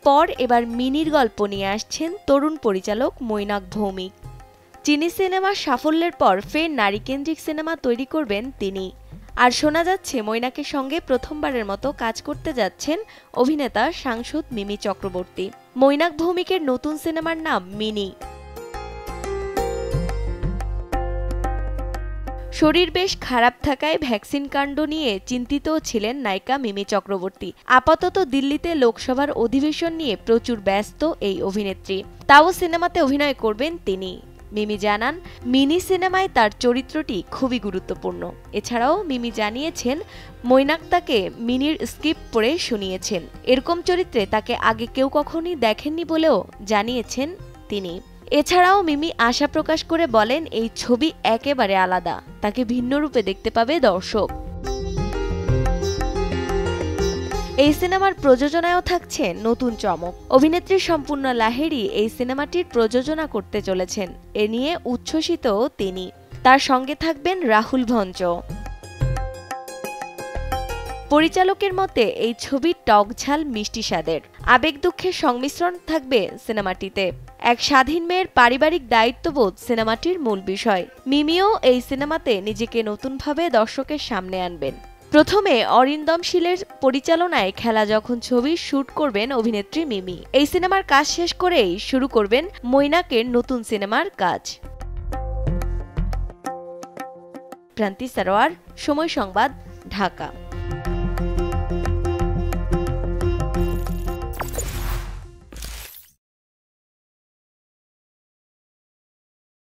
পর এবার মিনির গল্প নিয়ে আসছেন তরুণ পরিচালক মৈনাক ভৌমিক। চীনি সিনেমার সাফল্যের পর ফের নারীকেন্দ্রিক সিনেমা তৈরি করবেন তিনি। আর শোনা যাচ্ছে মৈনাকের সঙ্গে প্রথমবারের মতো কাজ করতে যাচ্ছেন অভিনেতা সাংসদ মিমি চক্রবর্তী। মৈনাক ভৌমিকের নতুন সিনেমার নাম মিনি। শরীর বেশ খারাপ থাকায় ভ্যাকসিন কাণ্ড নিয়ে চিন্তিত ছিলেন নায়িকা মিমি চক্রবর্তী। আপাতত দিল্লিতে লোকসভার অধিবেশন নিয়ে প্রচুর ব্যস্ত এই অভিনেত্রী। তাও সিনেমাতে অভিনয় করবেন তিনি। মিমি জানান, মিনি সিনেমায় তার চরিত্রটি খুবই গুরুত্বপূর্ণ। এছাড়াও মিমি জানিয়েছেন, মৈনাক তাকে মিনির স্ক্রিপ্ট পড়ে শুনিয়েছেন। এরকম চরিত্রে তাকে আগে কেউ কখনই দেখেননি বলেও জানিয়েছেন তিনি। এছাড়াও মিমি আশা প্রকাশ করে বলেন, এই ছবি একেবারে আলাদা, তাকে ভিন্ন রূপে দেখতে পাবে দর্শক। এই সিনেমার প্রযোজনায়ও থাকছে নতুন চমক। অভিনেত্রী সম্পূর্ণ লাহিড়ী এই সিনেমাটির প্রযোজনা করতে চলেছেন। এ নিয়ে উচ্ছ্বসিত তিনি। তার সঙ্গে থাকবেন রাহুল ভঞ্জ। পরিচালকের মতে এই ছবি টক ঝাল মিষ্টি স্বাদের আবেগ দুঃখের সংমিশ্রণ থাকবে সিনেমাটিতে। এক স্বাধীন মেয়ের পারিবারিক দায়িত্ববোধ সিনেমাটির মূল বিষয়। মিমিও এই সিনেমাতে নিজেকে নতুনভাবে দর্শকের সামনে আনবেন। প্রথমে অরিন্দম শীলের পরিচালনায় খেলা যখন ছবির শুট করবেন অভিনেত্রী মিমি। এই সিনেমার কাজ শেষ করেই শুরু করবেন মৈনাকের নতুন সিনেমার কাজ। প্রান্তি সারোয়ার, সময় সংবাদ, ঢাকা।